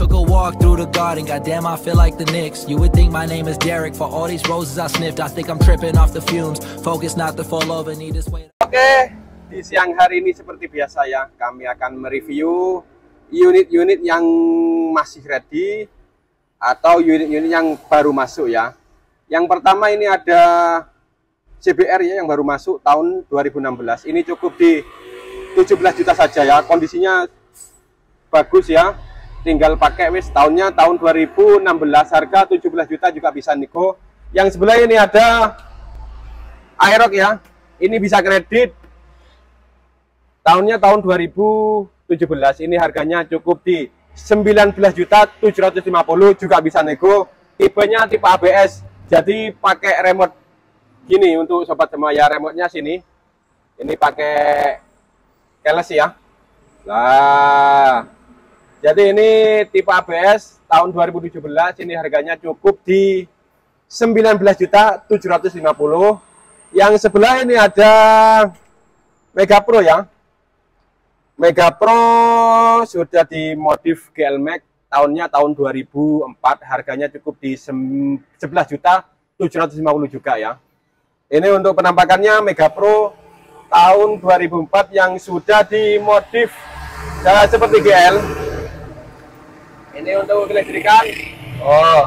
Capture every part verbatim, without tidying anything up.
Took a walk through the garden, goddamn I feel like the Knicks. You would think my name is Derek, for all these roses I sniffed. I think I'm tripping off the fumes, focus not to fall over, need this weight. Oke, di siang hari ini seperti biasa ya, kami akan mereview unit-unit yang masih ready atau unit-unit yang baru masuk ya. Yang pertama ini ada C B R ya, yang baru masuk tahun dua ribu enam belas. Ini cukup di tujuh belas juta saja ya, kondisinya bagus ya. Tinggal pakai wis, tahunnya tahun dua ribu enam belas, harga tujuh belas juta juga bisa nego. Yang sebelah ini ada Aerox ya, ini bisa kredit, tahunnya tahun dua ribu tujuh belas, ini harganya cukup di sembilan belas juta tujuh ratus lima puluh, juga bisa nego. Tipenya tipe A B S, jadi pakai remote gini untuk sobat semua ya, remote-nya sini, ini pakai keles ya. Nah, jadi ini tipe A B S tahun dua ribu tujuh belas, ini harganya cukup di sembilan belas juta tujuh ratus lima puluh. Yang sebelah ini ada Mega Pro ya. Mega Pro sudah dimodif G L Max, tahunnya tahun dua ribu empat, harganya cukup di sebelas juta tujuh ratus lima puluh juga ya. Ini untuk penampakannya Mega Pro tahun dua ribu empat yang sudah dimodif ya, seperti G L. Ini untuk kelistrikan. Oh.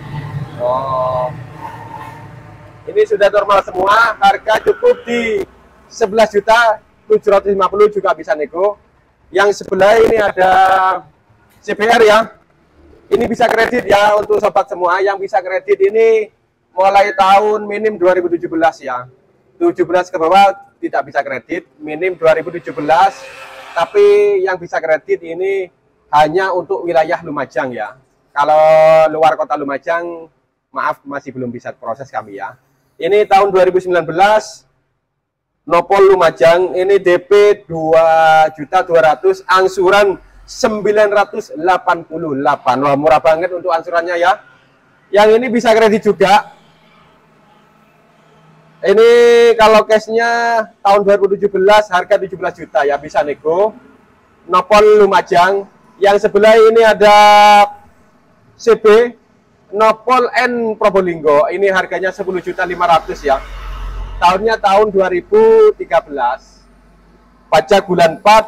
Oh. Ini sudah normal semua, harga cukup di sebelas juta tujuh ratus lima puluh, juga bisa nego. Yang sebelah ini ada C B R ya. Ini bisa kredit ya untuk sobat semua, yang bisa kredit ini mulai tahun minim dua ribu tujuh belas ya. tujuh belas ke bawah tidak bisa kredit, minim dua ribu tujuh belas. Tapi yang bisa kredit ini hanya untuk wilayah Lumajang ya. Kalau luar kota Lumajang, maaf masih belum bisa proses kami ya. Ini tahun dua ribu sembilan belas, Nopol Lumajang, ini D P dua juta dua ratus, angsuran sembilan ratus delapan puluh delapan. Wah, murah banget untuk angsurannya ya. Yang ini bisa kredit juga. Ini kalau cashnya tahun dua ribu tujuh belas, harga tujuh belas juta ya, bisa nego. Nopol Lumajang. Yang sebelah ini ada C B Nopol N Probolinggo, ini harganya sepuluh juta lima ratus ya. Tahunnya tahun dua ribu tiga belas. Pajak bulan empat,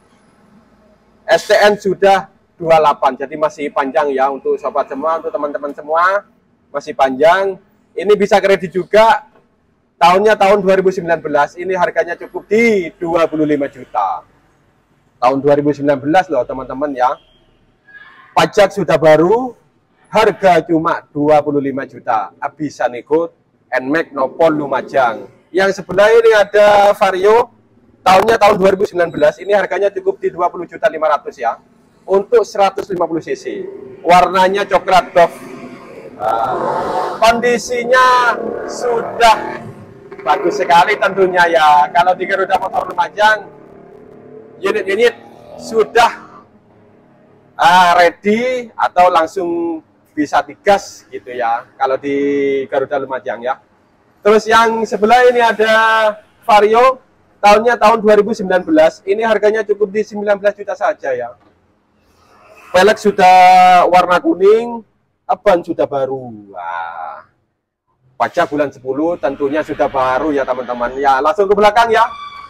S T N sudah dua puluh delapan, jadi masih panjang ya untuk sobat semua, untuk teman-teman semua masih panjang. Ini bisa kredit juga. Tahunnya tahun dua ribu sembilan belas, ini harganya cukup di dua puluh lima juta. Tahun dua ribu sembilan belas loh teman-teman ya. Pajak sudah baru, harga cuma dua puluh lima juta. Bisa nego, N Max Nopol Lumajang. Yang sebelah ini ada Vario, tahunnya tahun dua ribu sembilan belas, ini harganya cukup di dua puluh juta lima ratus ya. Untuk seratus lima puluh cc. Warnanya coklat doff. Nah, kondisinya sudah bagus sekali tentunya ya. Kalau di Garuda Motor Lumajang, unit-unit sudah uh, ready atau langsung bisa digas gitu ya, kalau di Garuda Lumajang ya. Terus yang sebelah ini ada Vario, tahunnya tahun dua ribu sembilan belas, ini harganya cukup di sembilan belas juta saja ya. Pelek sudah warna kuning, ban sudah baru. Wah, pajak bulan sepuluh tentunya sudah baru ya teman-teman ya. Langsung ke belakang ya.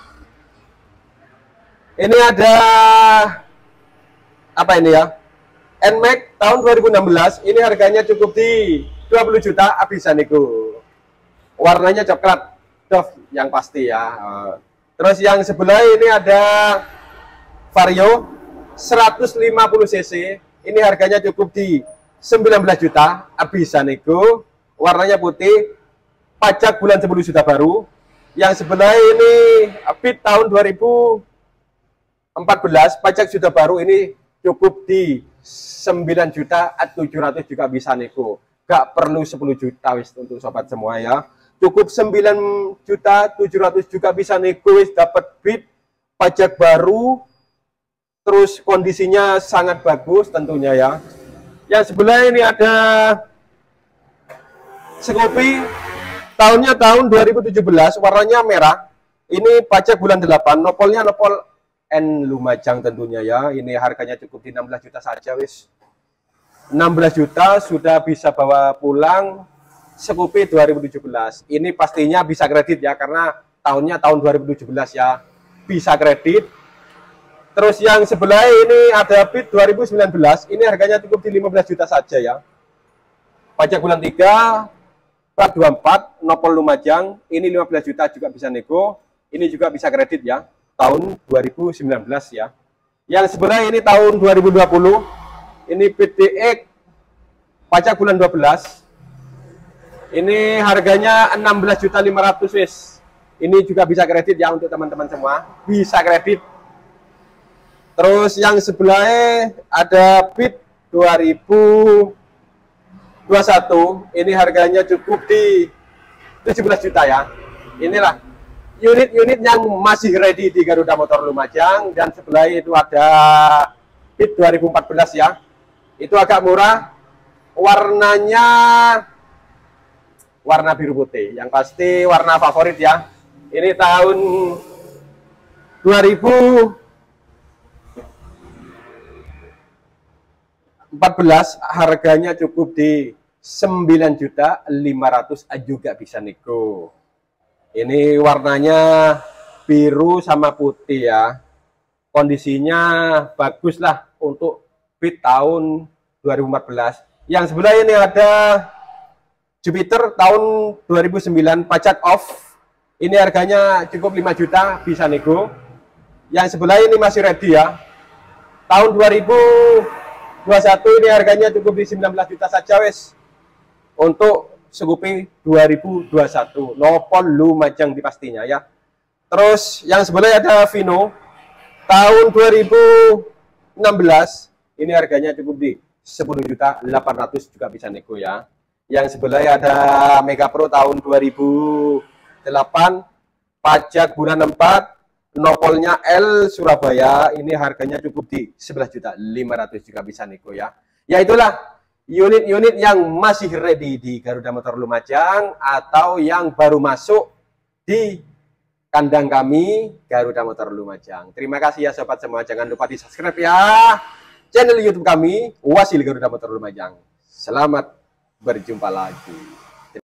Ini ada apa ini ya? N Max tahun dua ribu enam belas, ini harganya cukup di dua puluh juta, bisa nego. Warnanya coklat doff yang pasti ya. Terus yang sebelah ini ada Vario seratus lima puluh cc, ini harganya cukup di sembilan belas juta, bisa nego. Warnanya putih, pajak bulan sepuluh sudah baru. Yang sebelah ini Beat tahun dua ribu empat belas, pajak sudah baru, ini cukup di sembilan juta tujuh ratus, juga bisa nego. Gak perlu sepuluh juta wis untuk sobat semua ya. Cukup sembilan juta tujuh ratus juga bisa nego wis, dapat Beat, pajak baru, terus kondisinya sangat bagus tentunya ya. Yang sebelah ini ada Scoopy, tahunnya tahun dua ribu tujuh belas, warnanya merah. Ini pajak bulan delapan, nopolnya nopol N Lumajang tentunya ya. Ini harganya cukup di enam belas juta saja wis. enam belas juta sudah bisa bawa pulang Scoopy dua ribu tujuh belas. Ini pastinya bisa kredit ya, karena tahunnya tahun dua ribu tujuh belas ya, bisa kredit. Terus yang sebelah ini ada Beat dua ribu sembilan belas, ini harganya cukup di lima belas juta saja ya. Pajak bulan tiga, plat dua puluh empat, nopol Lumajang, ini lima belas juta juga bisa nego. Ini juga bisa kredit ya, tahun dua ribu sembilan belas ya. Yang sebelah ini tahun dua ribu dua puluh, ini P T X, pajak bulan dua belas. Ini harganya enam belas juta lima ratus ribu. Ini juga bisa kredit ya untuk teman-teman semua, bisa kredit. Terus yang sebelahnya ada Beat dua ribu dua puluh satu, ini harganya cukup di tujuh belas juta ya. Inilah unit-unit yang masih ready di Garuda Motor Lumajang. Dan sebelah itu ada Beat dua ribu empat belas ya. Itu agak murah, warnanya warna biru putih, yang pasti warna favorit ya. Ini tahun dua ribu empat belas, harganya cukup di sembilan juta lima ratus ribu, juga bisa nego. Ini warnanya biru sama putih ya. Kondisinya bagus lah untuk Beat tahun dua ribu empat belas. Yang sebelah ini ada Jupiter tahun dua ribu sembilan, pajak off. Ini harganya cukup lima juta, bisa nego. Yang sebelah ini masih ready ya. Tahun dua ribu dua puluh satu, ini harganya cukup di sembilan belas juta saja wes. Untuk Scoopy dua ribu dua puluh satu, nopol Lumajang di pastinya ya. Terus yang sebelah ada Vino tahun dua ribu enam belas, ini harganya cukup di sepuluh juta delapan ratus ribu, juga bisa nego ya. Yang sebelah ada Mega Pro tahun dua ribu delapan, pajak bulan empat, nopolnya L Surabaya, ini harganya cukup di sebelas juta lima ratus ribu, juga bisa nego ya. Ya itulah unit-unit yang masih ready di Garuda Motor Lumajang atau yang baru masuk di kandang kami Garuda Motor Lumajang. Terima kasih ya sobat semua, jangan lupa di subscribe ya channel YouTube kami Wasil Garuda Motor Lumajang. Selamat berjumpa lagi.